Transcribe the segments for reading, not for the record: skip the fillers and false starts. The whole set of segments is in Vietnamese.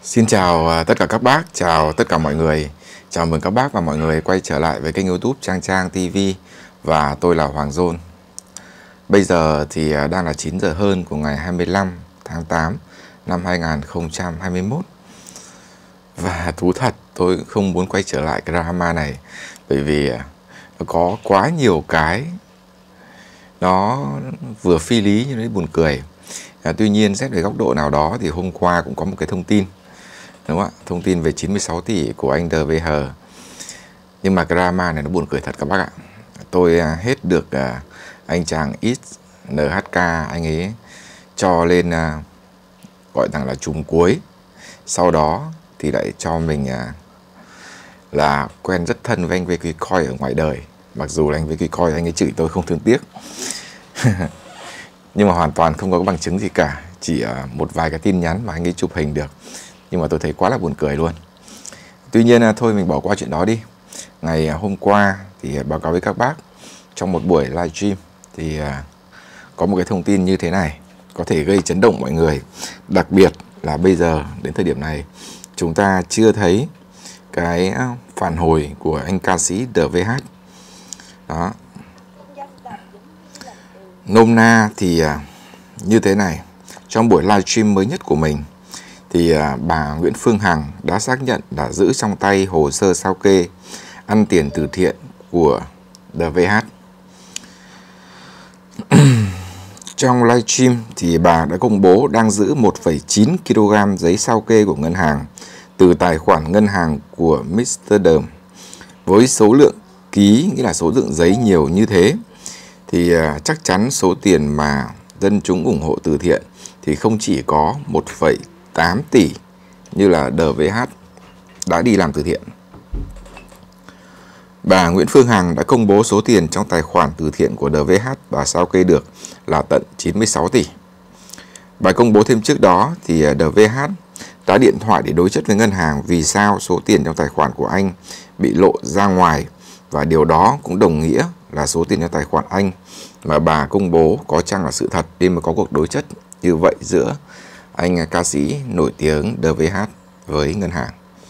Xin chào tất cả các bác, chào tất cả mọi người. Chào mừng các bác và mọi người quay trở lại với kênh YouTube Trang Trang TV. Và tôi là Hoàng Dôn. Bây giờ thì đang là 9 giờ hơn của ngày 25 tháng 8 năm 2021. Và thú thật tôi không muốn quay trở lại cái drama này, bởi vì nó có quá nhiều cái nó vừa phi lý nhưng nó buồn cười. Tuy nhiên xét về góc độ nào đó thì hôm qua cũng có một cái thông tin, đúng không ạ? Thông tin về 96 tỷ của anh DVH. Nhưng mà cái drama này nó buồn cười thật các bác ạ. Tôi hết được anh chàng XNHK, anh ấy cho lên gọi rằng là trùm cuối. Sau đó thì lại cho mình là quen rất thân với anh VQ Coin ở ngoài đời. Mặc dù là anh VQ Coin anh ấy chửi tôi không thương tiếc. Nhưng mà hoàn toàn không có bằng chứng gì cả, chỉ một vài cái tin nhắn mà anh ấy chụp hình được. Nhưng mà tôi thấy quá là buồn cười luôn. Tuy nhiên thôi mình bỏ qua chuyện đó đi. Ngày hôm qua thì báo cáo với các bác, trong một buổi livestream thì có một cái thông tin như thế này, có thể gây chấn động mọi người. Đặc biệt là bây giờ đến thời điểm này chúng ta chưa thấy cái phản hồi của anh ca sĩ DVH. Đó. Nôm na thì như thế này, trong buổi livestream mới nhất của mình thì bà Nguyễn Phương Hằng đã xác nhận đã giữ trong tay hồ sơ sao kê ăn tiền từ thiện của DVH. Trong livestream thì bà đã công bố đang giữ 1,9 kg giấy sao kê của ngân hàng từ tài khoản ngân hàng của Mr. Đờm. Với số lượng ký, nghĩa là số lượng giấy nhiều như thế, thì chắc chắn số tiền mà dân chúng ủng hộ từ thiện thì không chỉ có 1,8 tỷ như là DVH đã đi làm từ thiện. Bà Nguyễn Phương Hằng đã công bố số tiền trong tài khoản từ thiện của DVH và sao kê được là tận 96 tỷ. Bà công bố thêm trước đó thì DVH đã điện thoại để đối chất với ngân hàng vì sao số tiền trong tài khoản của anh bị lộ ra ngoài, và điều đó cũng đồng nghĩa là số tiền trong tài khoản anh mà bà công bố có chăng là sự thật, nên mà có cuộc đối chất như vậy giữa anh ca sĩ nổi tiếng DVH với ngân hàng.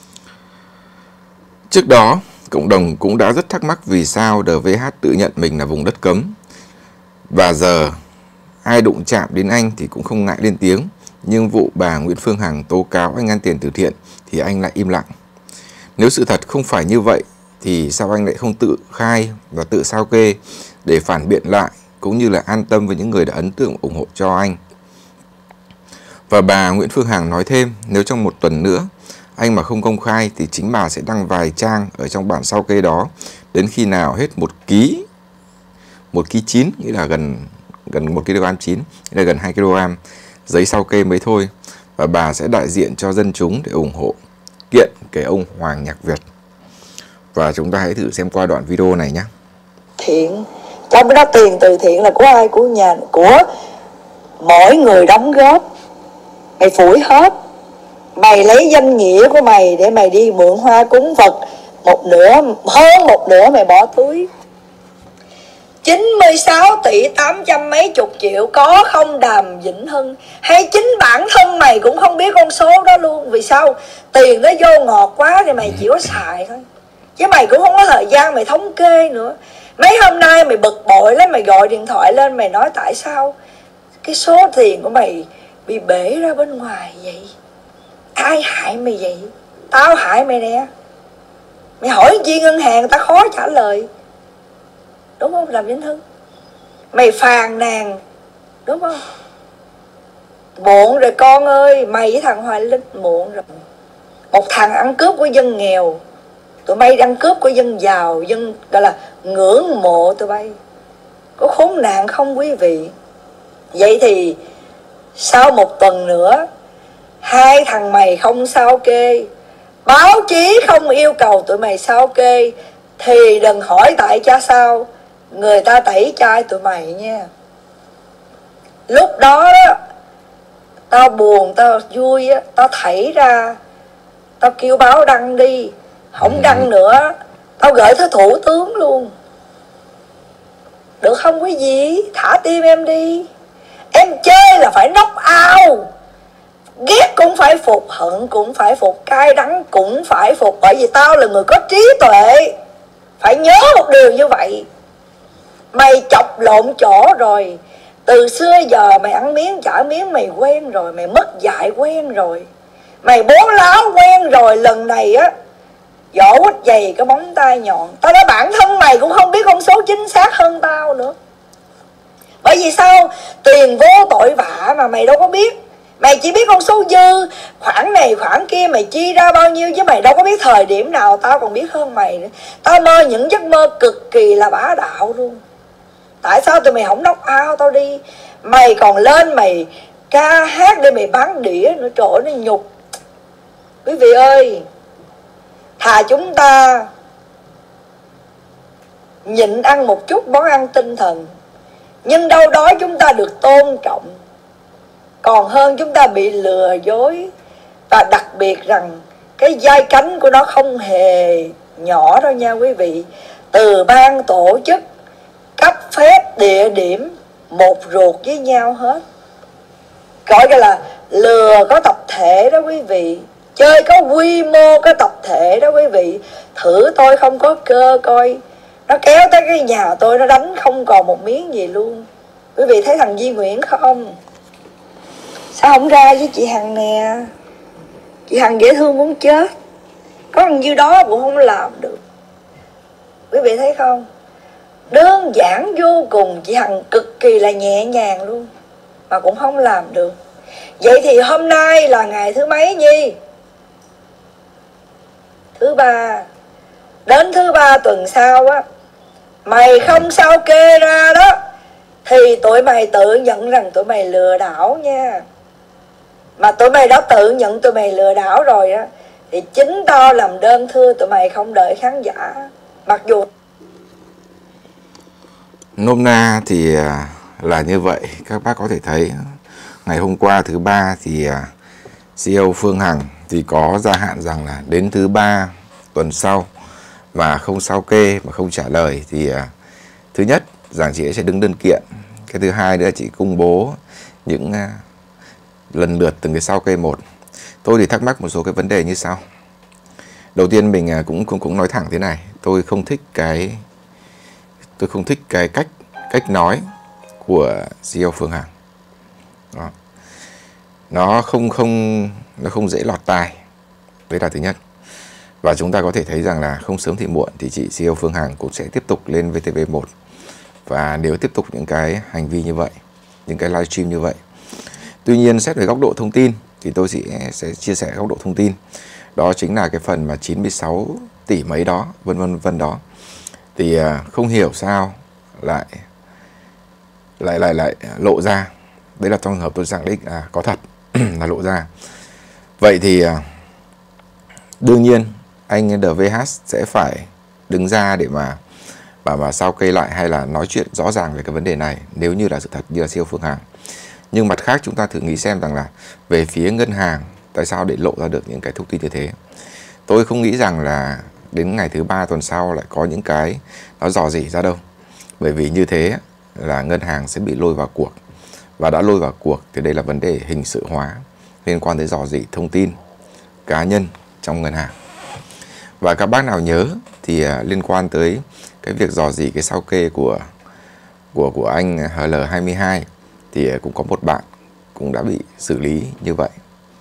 Trước đó, cộng đồng cũng đã rất thắc mắc vì sao DVH tự nhận mình là vùng đất cấm. Và giờ ai đụng chạm đến anh thì cũng không ngại lên tiếng. Nhưng vụ bà Nguyễn Phương Hằng tố cáo anh ăn tiền từ thiện thì anh lại im lặng. Nếu sự thật không phải như vậy thì sao anh lại không tự khai và tự sao kê để phản biện lại, cũng như là an tâm với những người đã ấn tượng ủng hộ cho anh. Và bà Nguyễn Phương Hằng nói thêm, nếu trong một tuần nữa anh mà không công khai thì chính bà sẽ đăng vài trang ở trong bản sao kê đó, đến khi nào hết 1 ký 9, nghĩa là gần 1 kg 9, nghĩa là gần 2 kg giấy sao kê mới thôi. Và bà sẽ đại diện cho dân chúng để ủng hộ kiện cái ông Hoàng Nhạc Việt. Và chúng ta hãy thử xem qua đoạn video này nhé. Thiện, trong đó tiền từ thiện là của ai? Của nhà, của mỗi người đóng góp. Mày phủi hết. Mày lấy danh nghĩa của mày để mày đi mượn hoa cúng Phật, hơn một nửa mày bỏ túi. 96 tỷ 800 mấy chục triệu có không Đàm Vĩnh Hưng? Hay chính bản thân mày cũng không biết con số đó luôn? Vì sao? Tiền nó vô ngọt quá thì mày chỉ có xài thôi, chứ mày cũng không có thời gian mày thống kê nữa. Mấy hôm nay mày bực bội lắm, mày gọi điện thoại lên mày nói tại sao cái số tiền của mày bị bể ra bên ngoài vậy? Ai hại mày vậy? Tao hại mày nè. Mày hỏi chi ngân hàng người ta khó trả lời, đúng không Đàm Vĩnh Hưng? Mày phàn nàn, đúng không? Muộn rồi con ơi, mày với thằng Hoài Linh muộn rồi. Một thằng ăn cướp của dân nghèo, tụi bay ăn cướp của dân giàu, dân gọi là ngưỡng mộ tụi bay. Có khốn nạn không quý vị? Vậy thì sau một tuần nữa, hai thằng mày không sao kê, báo chí không yêu cầu tụi mày sao kê, thì đừng hỏi tại cha sao, người ta tẩy chay tụi mày nha. Lúc đó tao buồn, tao vui á, tao thảy ra, tao kêu báo đăng đi. Không đăng nữa, tao gửi tới thủ tướng luôn. Được không quý vị? Thả tim em đi. Em chơi là phải knock out, ghét cũng phải phải phục, hận cũng phải phục, cay đắng cũng phải phục. Bởi vì tao là người có trí tuệ. Phải nhớ một điều như vậy. Mày chọc lộn chỗ rồi. Từ xưa giờ mày ăn miếng trả miếng mày quen rồi. Mày mất dạy quen rồi. Mày bố láo quen rồi. Lần này á, vỗ quýt dày cái móng tay nhọn. Tao nói bản thân mày cũng không biết con số chính xác hơn tao nữa. Bởi vì sao? Tiền vô tội vạ mà mày đâu có biết. Mày chỉ biết con số dư, khoản này khoản kia mày chi ra bao nhiêu, chứ mày đâu có biết thời điểm nào tao còn biết hơn mày nữa. Tao mơ những giấc mơ cực kỳ là bá đạo luôn. Tại sao tụi mày không knock out tao đi? Mày còn lên mày ca hát để mày bán đĩa nữa, trời ơi nó nhục. Quý vị ơi, thà chúng ta nhịn ăn một chút món ăn tinh thần, nhưng đâu đó chúng ta được tôn trọng, còn hơn chúng ta bị lừa dối. Và đặc biệt rằng cái vai cánh của nó không hề nhỏ đâu nha quý vị. Từ ban tổ chức, cấp phép, địa điểm, một ruột với nhau hết. Gọi là lừa có tập thể đó quý vị. Chơi có quy mô, có tập thể đó quý vị. Thử tôi không có cơ coi. Nó kéo tới cái nhà tôi, nó đánh không còn một miếng gì luôn. Quý vị thấy thằng Duy Nguyễn không? Sao không ra với chị Hằng nè? Chị Hằng dễ thương muốn chết. Có thằng nhiêu đó cũng không làm được. Quý vị thấy không? Đơn giản vô cùng. Chị Hằng cực kỳ là nhẹ nhàng luôn, mà cũng không làm được. Vậy thì hôm nay là ngày thứ mấy Nhi? Thứ ba. Đến thứ ba tuần sau á, mày không sao kê ra đó, thì tụi mày tự nhận rằng tụi mày lừa đảo nha. Mà tụi mày đã tự nhận tụi mày lừa đảo rồi á, thì chính tao làm đơn thưa tụi mày không đợi khán giả. Mặc dù nôm na thì là như vậy. Các bác có thể thấy ngày hôm qua thứ ba thì CEO Phương Hằng thì có gia hạn rằng là đến thứ ba tuần sau mà không sao kê, mà không trả lời thì thứ nhất rằng chị ấy sẽ đứng đơn kiện. Cái thứ hai nữa là chị công bố những lần lượt từng cái sao kê một. Tôi thì thắc mắc một số cái vấn đề như sau. Đầu tiên mình cũng nói thẳng thế này, tôi không thích cái cách nói của CEO Phương Hằng. Đó. Nó không dễ lọt tai. Đấy là thứ nhất. Và chúng ta có thể thấy rằng là không sớm thì muộn thì chị CEO Phương Hằng cũng sẽ tiếp tục lên VTV1. Và nếu tiếp tục những cái hành vi như vậy, những cái livestream như vậy. Tuy nhiên xét về góc độ thông tin thì tôi sẽ chia sẻ góc độ thông tin. Đó chính là cái phần mà 96 tỷ mấy đó, vân vân đó. Thì không hiểu sao lại lộ ra. Đấy là trong trường hợp tôi khẳng định có thật là lộ ra. Vậy thì đương nhiên anh DVH sẽ phải đứng ra để mà sao kê lại hay là nói chuyện rõ ràng về cái vấn đề này nếu như là sự thật như là CEO Phương Hằng. Nhưng mặt khác chúng ta thử nghĩ xem rằng là về phía ngân hàng tại sao để lộ ra được những cái thông tin như thế. Tôi không nghĩ rằng là đến ngày thứ ba tuần sau lại có những cái nó rò rỉ ra đâu. Bởi vì như thế là ngân hàng sẽ bị lôi vào cuộc. Và đã lôi vào cuộc thì đây là vấn đề hình sự hóa liên quan tới rò rỉ thông tin cá nhân trong ngân hàng. Và các bác nào nhớ thì liên quan tới cái việc rò rỉ cái sao kê của anh HL22 thì cũng có một bạn cũng đã bị xử lý như vậy.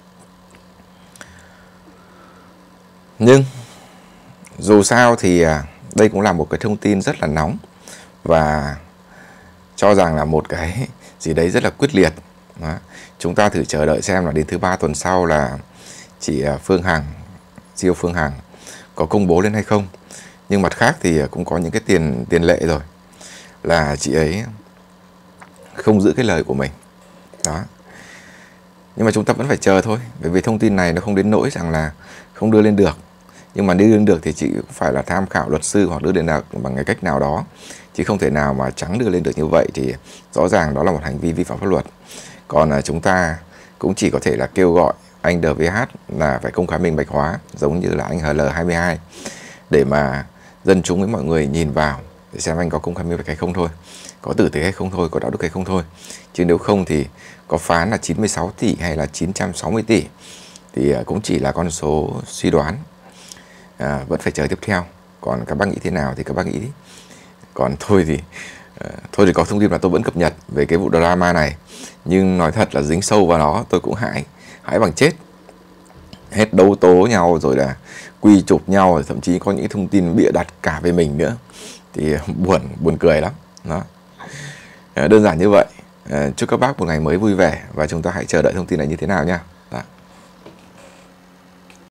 Nhưng dù sao thì đây cũng là một cái thông tin rất là nóng và cho rằng là một cái gì đấy rất là quyết liệt. Đó. Chúng ta thử chờ đợi xem là đến thứ ba tuần sau là chị Phương Hằng, CEO Phương Hằng có công bố lên hay không. Nhưng mặt khác thì cũng có những cái tiền lệ rồi là chị ấy không giữ cái lời của mình. Đó. Nhưng mà chúng ta vẫn phải chờ thôi, bởi vì thông tin này nó không đến nỗi rằng là không đưa lên được. Nhưng mà đưa lên được thì chị cũng phải là tham khảo luật sư hoặc đưa lên được bằng cái cách nào đó. Chứ không thể nào mà trắng đưa lên được như vậy thì rõ ràng đó là một hành vi vi phạm pháp luật. Còn chúng ta cũng chỉ có thể là kêu gọi anh DVH là phải công khai minh bạch hóa giống như là anh HL22 để mà dân chúng với mọi người nhìn vào để xem anh có công khai minh bạch hay không thôi, có tử tế hay không thôi, có đạo đức hay không thôi. Chứ nếu không thì có phán là 96 tỷ hay là 960 tỷ thì cũng chỉ là con số suy đoán, vẫn phải chờ tiếp theo. Còn các bác nghĩ thế nào thì các bác nghĩ. Còn tôi thì có thông tin là tôi vẫn cập nhật về cái vụ drama này, nhưng nói thật là dính sâu vào nó tôi cũng hãi bằng chết. Hết đấu tố nhau rồi là quy chụp nhau, rồi thậm chí có những thông tin bịa đặt cả về mình nữa, thì buồn cười lắm đó. Đơn giản như vậy. Chúc các bác một ngày mới vui vẻ, và chúng ta hãy chờ đợi thông tin này như thế nào nha. Đó.